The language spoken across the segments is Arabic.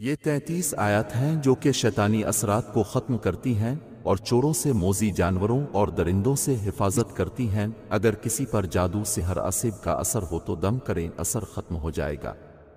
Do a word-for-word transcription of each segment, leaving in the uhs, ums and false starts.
ये तैंतीस आयत हैं जो कि शैतानी असरात को ख़त्म करती हैं और चोरों से मोजी जानवरों और दरिंदों से हिफाजत करती हैं। अगर किसी पर जादू सिहर असिब का असर हो तो दम करें, असर ख़त्म हो जाएगा।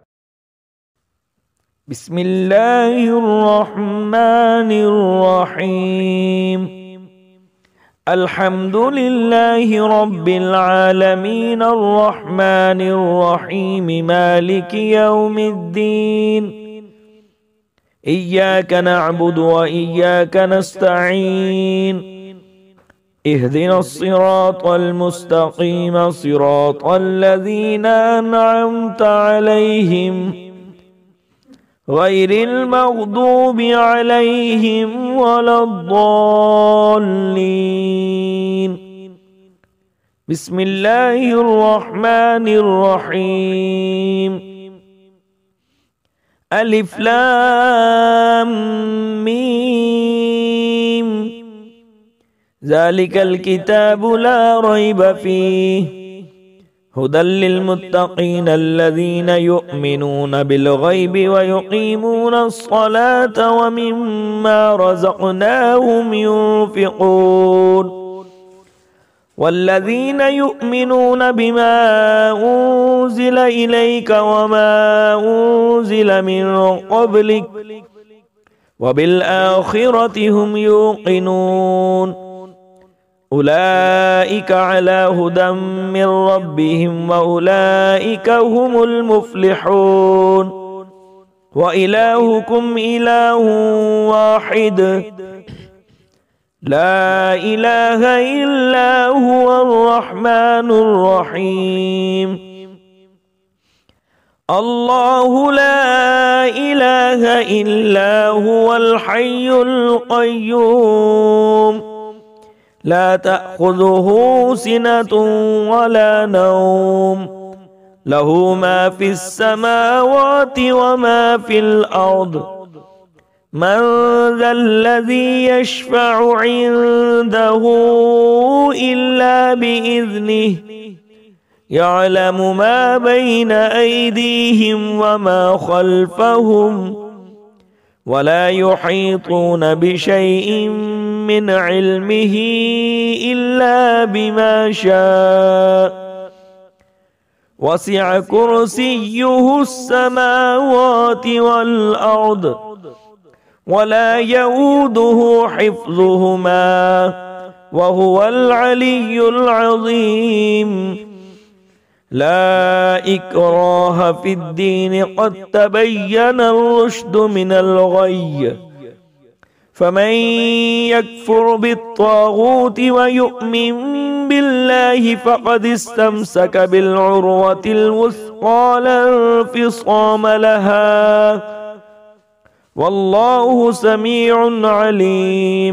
बिस्मिल्लाहिर्रहमानिर्रहीम। अल्हम्दुलिल्लाहि रब्बिल आलमीन अर्रहमानिर्रहीम मालिकि यौमिद्दीन। इय्याका नअबुदु व इय्याका नस्तईन। इहदिनस सिरातल मुस्तक़ीम सिरातल लज़ीना अनअमता अलैहिम गैरिल मग़दूबि अलैहिम वलद्दाल्लीन। बिस्मिल्लाहिर्रहमानिर्रहीम। अलिफ लाम मीम। ज़ालिकल किताबु ला रैब फ़ीह हुदल लिल्मुत्तक़ीन अल्लज़ीना युमिनूना बिलग़ैबि व युक़ीमूना अस्सलाता व मिम्मा रज़क़नाहुम युनफ़िक़ून। वल्लज़ीना युमिनूना बिमा उन्ज़िला इलैका व मा उन्ज़िला मिन क़ब्लिक व बिल आख़िरति हुम युक़िनून। उलाइका अला हुदम मिन रब्बिहिम व उलाइका हुमुल मुफ़्लिहून। व इलाहुकुम इलाहुन वाहिद ला इलाहा इल्ला हुवर रहमानुर रहीम। अल्लाहु ला इलाहा इल्ला हुवल हय्युल क़य्यूम ला तअख़ुज़ुहु सिनतुन वला नौम लहू मा फ़िस समावाति व मा फ़िल अर्द। मन ज़ल्लज़ी यशफ़अु इन्दहु इल्ला बिइज़्निहि यअलमु मा बैन अयदीहिम व मा ख़ल्फ़हुम वला युहीतून बिशैइन मिन इल्मिही इल्ला बिमा शाअ। वसिअ कुर्सिय्युहु अस्समावाति वल अर्द वला यऊदुहु हिफ्ज़ुहुमा व हुवल अलिय्युल अज़ीम। ला इक्राह फिद्दीन क़द तबय्यनर रुश्दु मिनल ग़य्य फमन यकफ़ुर बित्ताग़ूति व यु'मिन बिल्लाहि फ़क़द इस्तमसक बिलउर्वतिल वुस्क़ा ला इंफ़िसाम लहा वल्लाहु समीउन अलीम।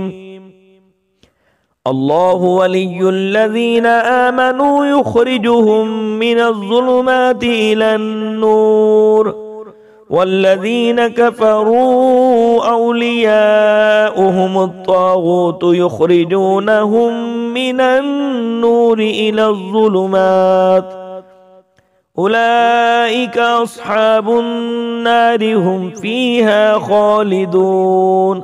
अल्लाहु वलियुल्लज़ीना आमनू युख़रिजुहुम मिनज़्ज़ुलुमाति इलन्नूर वल्लज़ीना कफ़रू औलियाउहुमुत्ताग़ूत युख़रिजूनहुम मिनन्नूरि इलज़्ज़ुलुमात उलाइका अस्हाबुन नारि हुम फ़ीहा ख़ालिदून।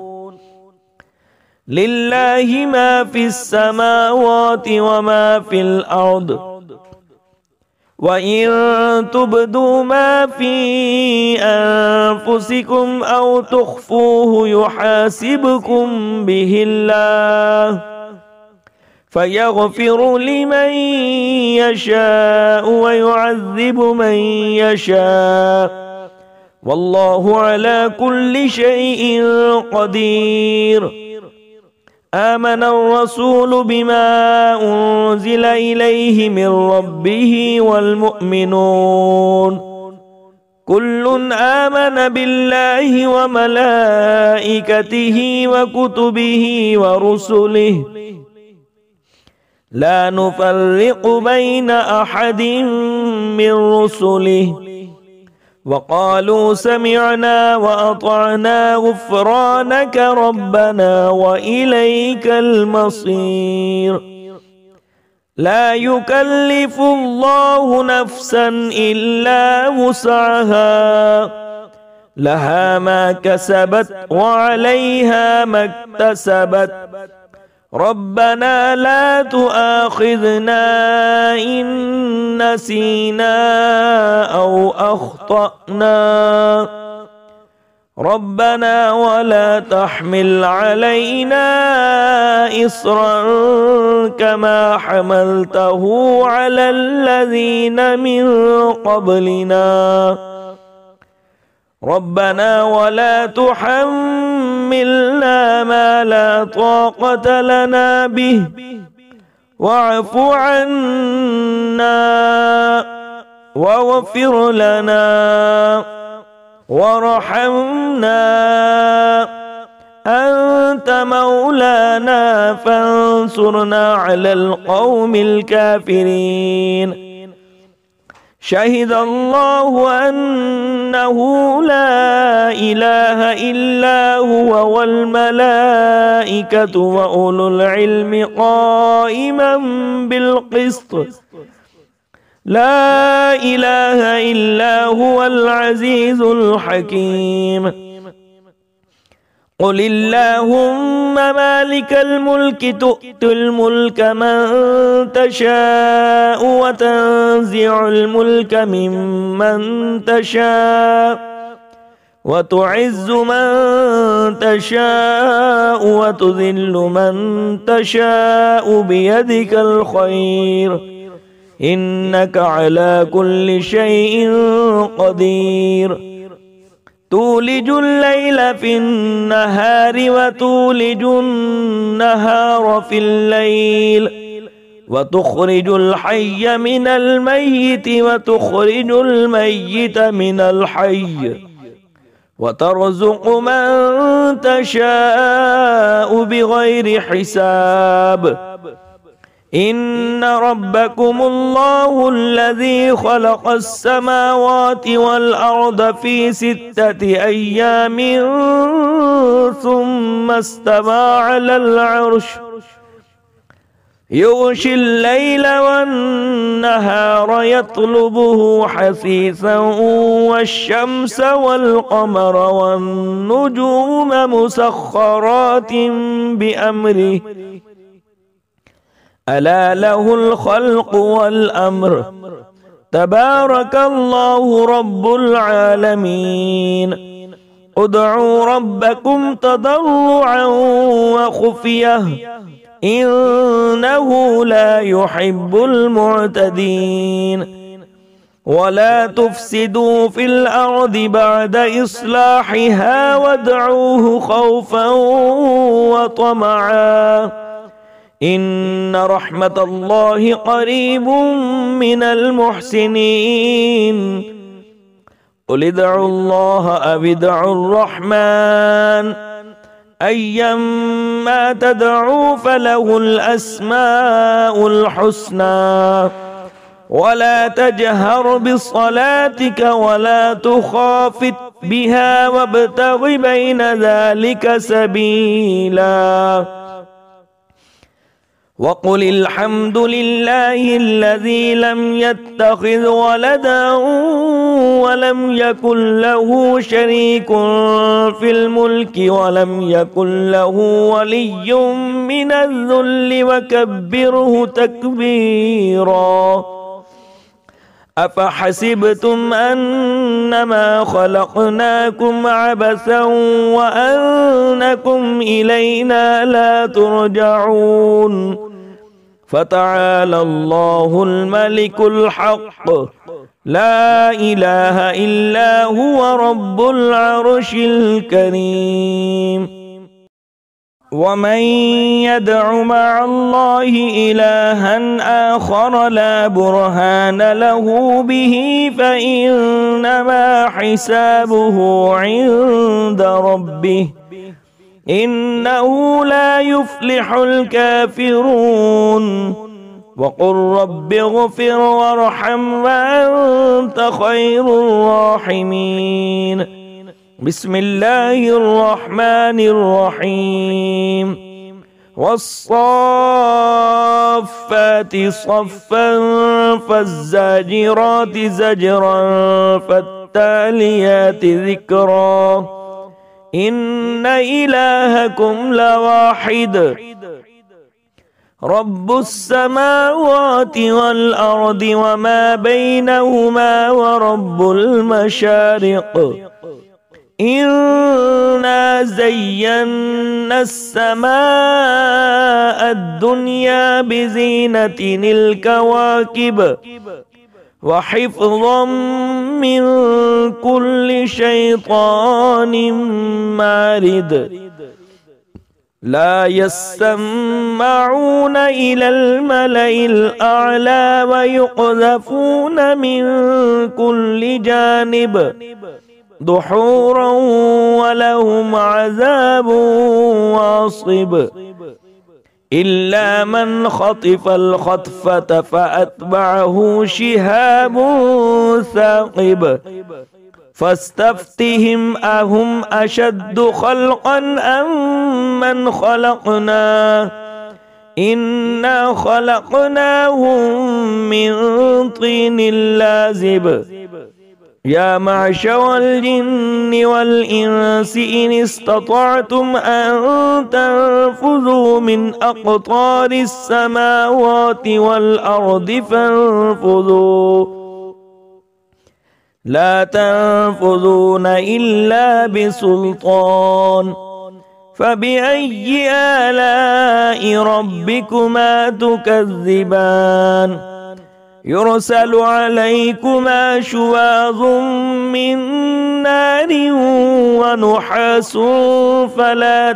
लिल्लाहि मा फ़िस समावाति व मा फ़िल अर्द व इन तुब्दू मा फ़ी अनफ़ुसिकुम औ तुख़्फ़ूहु युहासिबकुम बिहिल्लाह फ़यग़फ़िरु लिमन यशाअ व युअज़्ज़िबु मन यशाअ वल्लाहु अला कुल्लि शैइन क़दीर। आमन अर्रसूलु बिमा उन्ज़िला इलैहि मिन रब्बिहि वल मुअ्मिनून कुल्लुन आमन बिल्लाहि व मलाइकतिहि व कुतुबिहि व रुसुलिहि ला नुफ़र्रिक़ु बैन अहदिन मिन रुसुलिहि वक़ालू समिअना व अतअना गुफ़्रानक रब्बना व इलैकल मसीर। ला युकल्लिफुल्लाहु नफ्सन इल्ला वुसअहा لها ما كسبت وعليها ما اكتسبت ربنا لا تؤاخذنا إن نسينا أو أخطأنا ربنا ولا تحمل علينا إصرا كما حملته على الذين من قبلنا ربنا ولا تحملنا ما لا طاقة لنا به واعف عنا واغفر لنا وارحمنا أنت مولانا فانصرنا على القوم الكافرين شهد الله أنه لا إله إلا هو والملائكة وأولو العلم قائما بالقسط لا إله إلا هو العزيز الحكيم قل اللهم مالك الملك تؤتي الملك من تشاء وتنزع الملك ممن تشاء وتعز من تشاء وتذل من تشاء بيدك الخير إنك على كل شيء قدير تولج الليل في النهار وتولج النهار في الليل وتخرج الحي من الميت وتخرج الميت من الحي وترزق من تشاء بغير حساب إن ربكم الله الذي خلق السماوات والأرض في ستة أيام ثم استوى على العرش يغشي الليل والنهار يطلبه حثيثا والشمس والقمر والنجوم مسخرات بأمره ألا له الخلق والأمر تبارك الله رب العالمين ادعوا ربكم تضرعا وخفية إنه لا يحب المعتدين ولا تفسدوا في الأرض بعد إصلاحها وادعوه خوفا وطمعا إن رحمة الله قريب من المحسنين قل ادعوا الله أو ادعوا الرحمن أيما تدعوا فله الأسماء الحسنى ولا تجهر بصلاتك ولا تخافت بها وابتغ بين ذلك سبيلا وقل الحمد لله الذي لم يتخذ ولدا ولم يكن له شريك في الملك ولم يكن له ولي من الذل وكبره تكبيرا أفحسبتم أنما خلقناكم عبثا وأنكم إلينا لا ترجعون فتعالى الله الملك الحق لا إله إلا هو رب العرش الكريم ومن يدع مع الله إلها آخر لا برهان له به فإنما حسابه عند ربه إنه لا يفلح الكافرون وقل رب اغفر وارحم وأنت خير الراحمين بسم الله الرحمن الرحيم والصافات صفا فالزاجرات زجرا فالتاليات ذكرا إن إلهكم لواحد رب السماوات والأرض وما بينهما ورب المشارق إنا زينا السماء الدنيا بزينة الكواكب وحفظا من كل شيطان مارد لا يسمعون إلى الملأ الأعلى ويقذفون من كل جانب دحورا ولهم عذاب واصب إلا من خطف الخطفة فأتبعه شهاب ثاقب فاستفتهم أهم أشد خلقا أم من خلقنا إنا خلقناهم من طين لازب يا معشر الجن والإنس إن استطعتم أن تنفذوا من أقطار السماوات والأرض فانفذوا لا تنفذون إلا بسلطان فبأي آلاء ربكما تكذبان يرسل عليكما شواظ من نار ونحاس فلا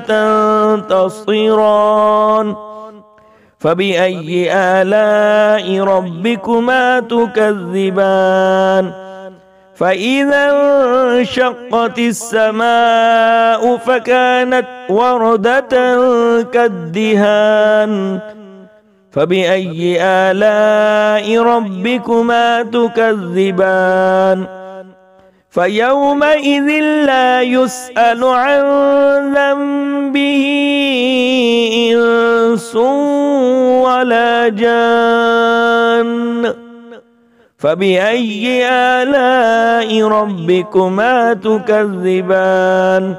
تنتصران فبأي آلاء ربكما تكذبان فإذا انشقت السماء فكانت وردة كالدهان فبأي آلاء ربكما تكذبان فيومئذ لا يسأل عن ذنبه إنس ولا جان فبأي آلاء ربكما تكذبان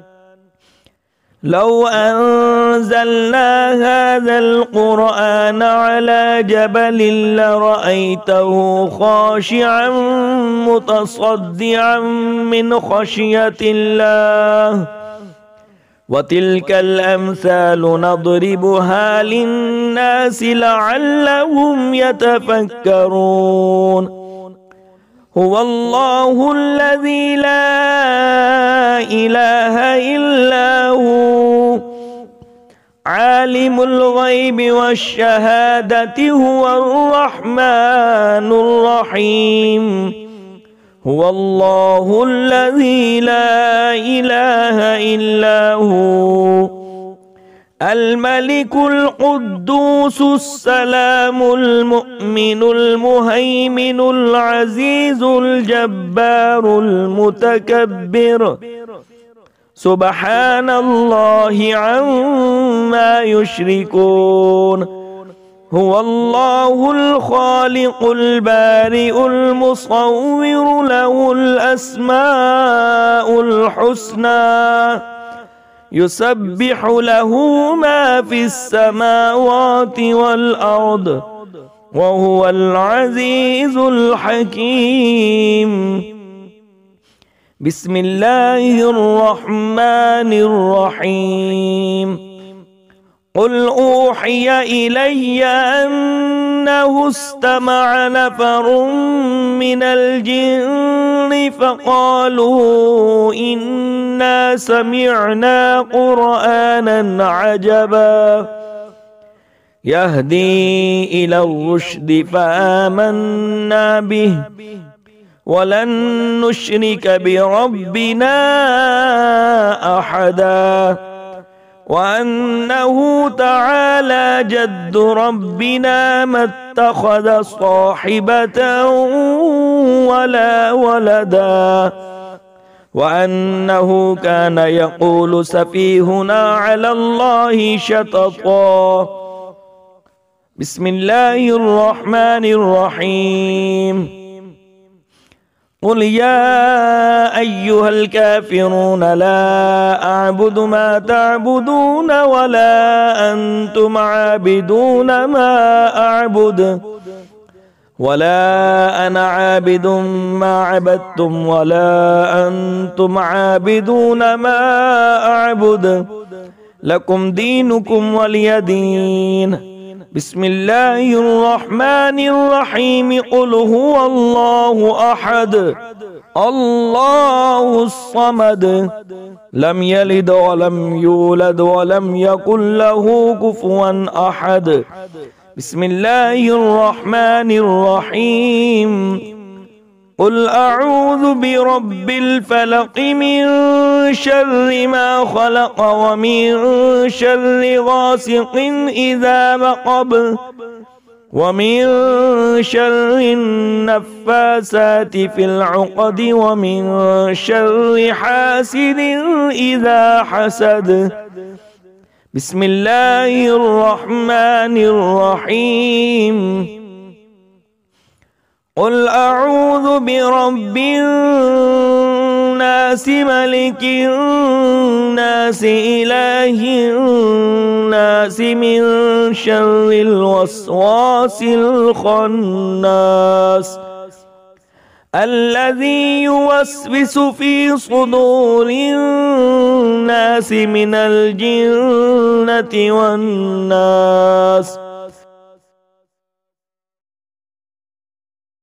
لو أنزلنا هذا القرآن على جبل لرأيته خاشعا متصدعا من خشية الله وتلك الأمثال نضربها للناس لعلهم يتفكرون هو الله الذي لا إله إلا هو عالم الغيب والشهادة هو الرحمن الرحيم هو الله الذي لا إله إلا هو الملك القدوس السلام المؤمن المهيمن العزيز الجبار المتكبر سبحان الله عما يشركون هو الله الخالق البارئ المصور له الأسماء الحسنى يسبح له ما في السماوات والأرض وهو العزيز الحكيم بسم الله الرحمن الرحيم قل أوحي إلي أنه استمع نفر من الجن فقالوا إنا سمعنا قرآنا عجبا يهدي إلى الرشد فآمنا به ولن نشرك بربنا أحدا وأنه تعالى جد ربنا ما اتخذ صاحبة ولا ولدا وأنه كان يقول سفيهنا على الله شططا بسم الله الرحمن الرحيم قل يا أيها الكافرون لا أعبد ما تعبدون ولا أنتم عابدون ما أعبد ولا أنا عابد ما عبدتم ولا أنتم عابدون ما أعبد لكم دينكم ولي دين. بسم الله الرحمن الرحيم. قل هو الله أحد الله الصمد لم يلد ولم يولد ولم يكن له كفوا أحد. بسم الله الرحمن الرحيم. قل أعوذ برب الفلق من شر ما خلق ومن شر غاسق إذا وقب ومن شر النفاسات في العقد ومن شر حاسد إذا حسد. بسم الله الرحمن الرحيم. قل أعوذ برب الناس ملك الناس إله الناس من شر الوسواس الخناس الذي يوسوس في صدور الناس من الجنة والناس.